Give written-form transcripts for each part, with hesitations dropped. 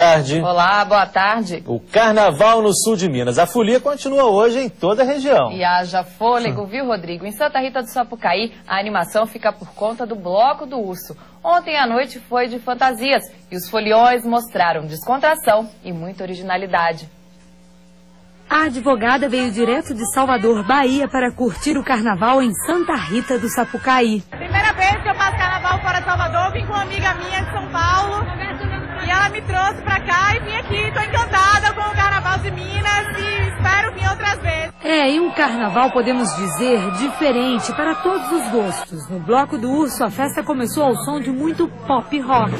tarde. Olá, boa tarde. O Carnaval no sul de Minas. A folia continua hoje em toda a região. E haja fôlego, viu, Rodrigo? Em Santa Rita do Sapucaí, a animação fica por conta do Bloco do Urso. Ontem à noite foi de fantasias e os foliões mostraram descontração e muita originalidade. A advogada veio direto de Salvador, Bahia, para curtir o carnaval em Santa Rita do Sapucaí. Primeira vez que eu faço carnaval fora de Salvador, vim com uma amiga minha de São Paulo e ela me trouxe pra cá e vim aqui. Estou encantada com o carnaval de Minas e espero vir outras vezes. E um carnaval, podemos dizer, diferente para todos os gostos. No Bloco do Urso, a festa começou ao som de muito pop rock.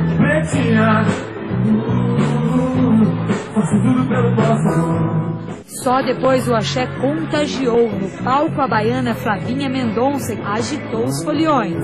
Só depois o axé contagiou. No palco, a baiana Flavinha Mendonça agitou os foliões.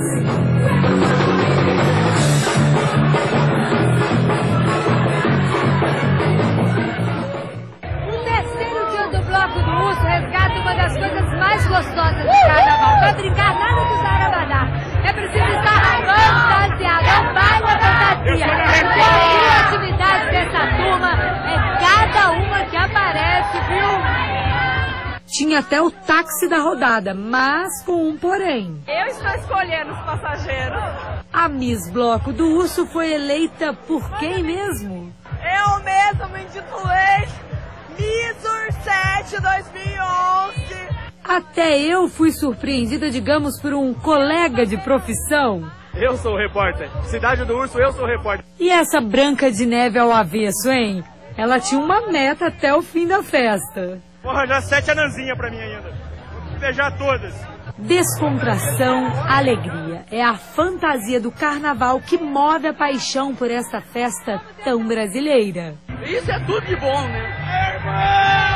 O terceiro dia do Bloco do Urso resgata uma das coisas mais gostosas do carnaval. Pra brincar nada do Zarabadá. É preciso estar fantasiado. É um baile da fantasia. A criatividade dessa turma é cada uma que aparece, viu? Tinha até o táxi da rodada, mas com um porém. Eu estou escolhendo os passageiros. A Miss Bloco do Urso foi eleita por quem mesmo? Eu mesma me intitulei Miss Ursete 2011. Até eu fui surpreendida, digamos, por um colega de profissão. Eu sou o repórter. Cidade do Urso, eu sou o repórter. E essa Branca de Neve ao avesso, hein? Ela tinha uma meta até o fim da festa. Vou arranjar 7 anãzinhas pra mim ainda. Vou beijar todas. Descontração, alegria. É a fantasia do carnaval que move a paixão por essa festa tão brasileira. Isso é tudo de bom, né?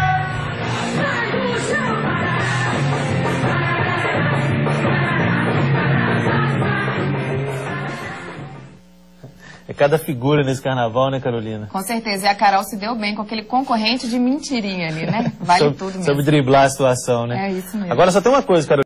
É cada figura nesse carnaval, né, Carolina? Com certeza. E a Carol se deu bem com aquele concorrente de mentirinha ali, né? Vale tudo mesmo. Soube driblar a situação, né? É isso mesmo. Agora só tem uma coisa, Carolina.